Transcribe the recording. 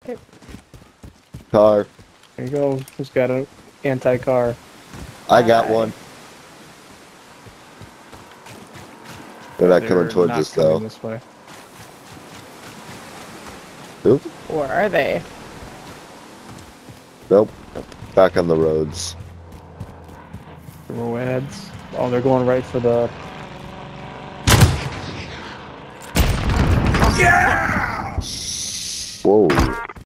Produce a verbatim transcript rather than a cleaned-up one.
Car. There you go. Who's got an anti-car? I got one. They're not coming They're towards not us, coming though. this way. Oop. Where are they? Nope. Back on the roads. Roads. Oh, they're going right for the... Whoa.